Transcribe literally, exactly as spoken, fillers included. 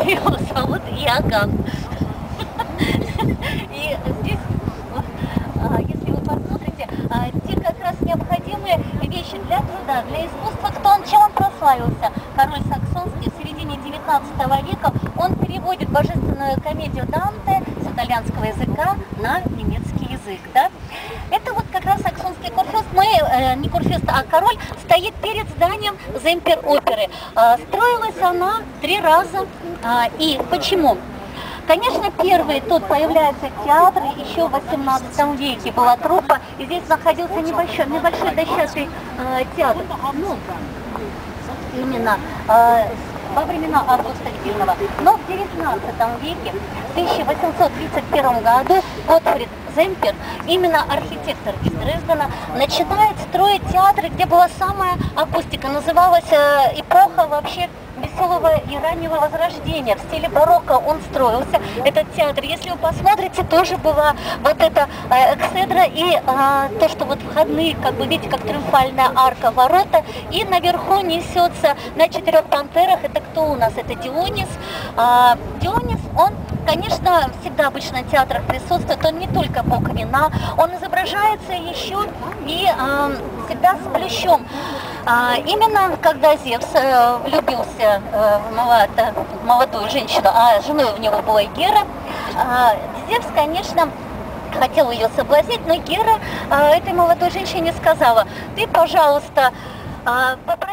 Его зовут Иоганн. И здесь, если вы посмотрите, те как раз необходимые вещи для труда, для искусства, кто он, чем он прославился. Король саксонский в середине девятнадцатого века, он переводит божественную комедию Данте с итальянского языка на немецкий язык. Да? Это вот как раз саксонский курфюрст, мы, э, не курфюрст, а король, стоит перед зданием Земпер-оперы. Э, строилась она три раза. Э, и почему? Конечно, первый тут появляется театр, еще в восемнадцатом веке была труппа, и здесь находился небольшой, небольшой дощатый э, театр. Ну, именно э, во времена Августа Сильного. Но в девятнадцатом веке, в тысяча восемьсот тридцать первом году, Готфрид Земпер, именно архитектор из Дрездена, начинает строить театры, где была самая акустика. Называлась э, эпоха вообще веселого и раннего возрождения. В стиле барокко он строился, этот театр. Если вы посмотрите, тоже была вот эта э, экседра и э, то, что вот входные, как бы видите, как триумфальная арка, ворота, и наверху несется на четырех пантерах. Это кто у нас? Это Дионис. Э, Дионис, он, конечно, всегда обычно в театрах присутствует, он не только бог вина, он изображается еще и э, всегда с плющом. А, именно когда Зевс э, влюбился э, в молодо, молодую женщину, а женой у него была Гера, э, Зевс, конечно, хотел ее соблазнить, но Гера э, этой молодой женщине сказала: ты, пожалуйста, э, попроси